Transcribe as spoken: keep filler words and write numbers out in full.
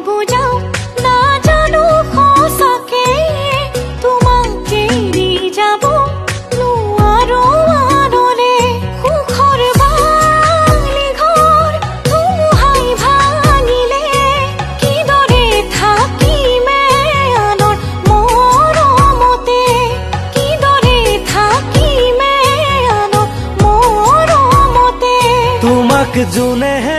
বুজাও নাজানো সঁচাকে তোমাক এৰি যাব নোৱাৰো আনলে সুখৰ বালি ঘৰ ধুমুহাই ভাঙিলে কিদৰে থাকিমে আনৰ মৰমতে কিদৰে থাকিমে আনৰ মৰমতে তোমাক যোনে